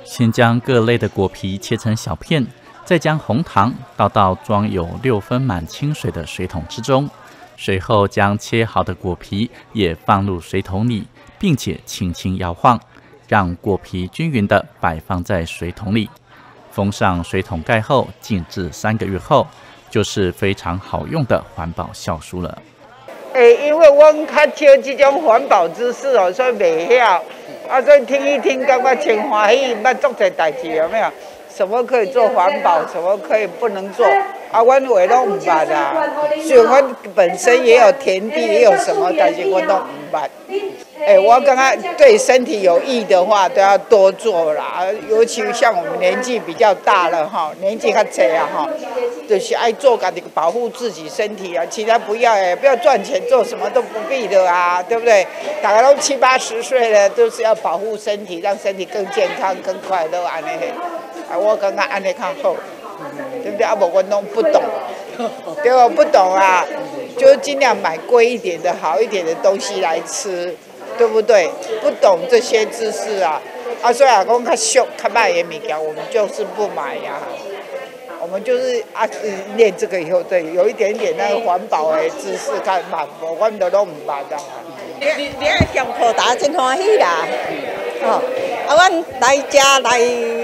先将各类的果皮切成小片，再将红糖倒到装有6分满清水的水桶之中，随后将切好的果皮也放入水桶里，并且轻轻摇晃，让果皮均匀地摆放在水桶里。封上水桶盖后，静置3个月后，就是非常好用的环保酵素了。 因为我较少这种环保知识哦，所以袂晓，所以听一听，感觉真欢喜，捌做这代志有没有？什么可以做环保，什么可以不能做？阮话拢唔捌啊。虽然阮本身也有田地，也有什么，但是我都唔捌。我感觉对身体有益的话，都要多做啦。尤其像我们年纪比较大了哈，年纪较大啊哈，就是爱做家己保护自己身体啊。其他不要不要赚钱，做什么都不必的啊，对不对？大家都70、80岁了，都是要保护身体，让身体更健康、更快乐安尼。我感觉安尼较好，对不对？无我拢不懂，对我不懂啊，就尽量买贵一点的、好一点的东西来吃。对不对？不懂这些知识啊，所以讲较俗、较歹的物件，我们就是不买呀。我们就是练这个以后，对，有一点点那个环保的知识，较慢，我们都拢唔捌啊。你爱上课打真欢喜啦，阮来遮来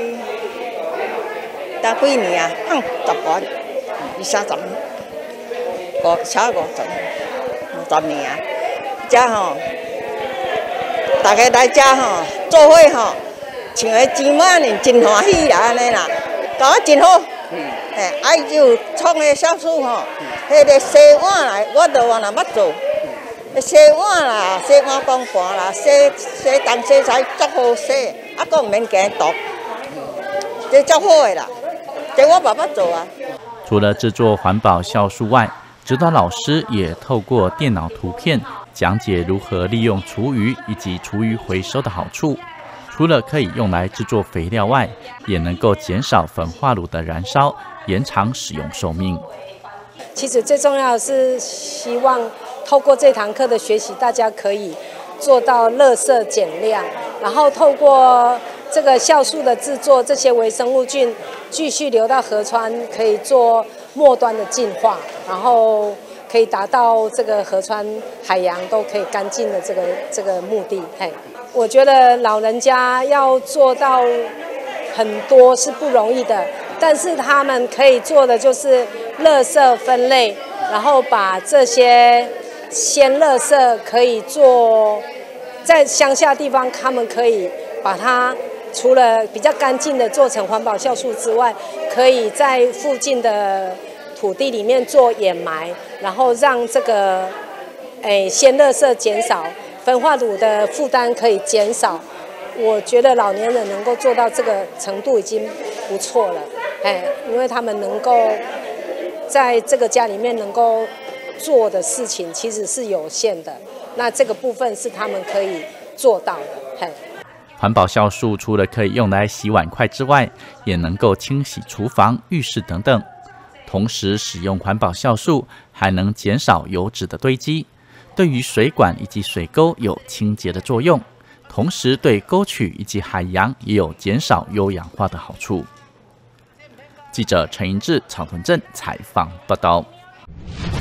几年啊，10关，30年，50年啊，遮吼。大家来遮吼，做伙吼，穿个钱满呢，真欢喜啦安尼啦，搞得真好。就创个酵素吼，迄个洗碗来，我都原来捌做。洗碗啦，洗碗公盘啦，洗东洗西足好洗，佫毋免惊毒，这足好的啦。这我爸爸做啊。 除了制作环保酵素外，指导老师也透过电脑图片讲解如何利用厨余以及厨余回收的好处。除了可以用来制作肥料外，也能够减少焚化炉的燃烧，延长使用寿命。 其实最重要的是希望透过这堂课的学习，大家可以做到垃圾减量，然后透过这个酵素的制作，这些微生物菌继续流到河川，可以做末端的净化，然后可以达到这个河川、海洋都可以干净的这个目的。我觉得老人家要做到很多是不容易的，但是他们可以做的就是垃圾分类，然后把这些鲜垃圾可以做在乡下地方，他们可以把它除了比较干净的做成环保酵素之外，可以在附近的土地里面做掩埋，然后让这个鲜垃圾减少，焚化炉的负担可以减少。我觉得老年人能够做到这个程度已经不错了，因为他们能够在这个家里面能够做的事情其实是有限的，那这个部分是他们可以做到的。 环保酵素除了可以用来洗碗筷之外，也能够清洗厨房、浴室等等。同时使用环保酵素还能减少油脂的堆积，对于水管以及水沟有清洁的作用，同时对沟渠以及海洋也有减少优氧化的好处。记者陈盈志、草屯镇采访报道。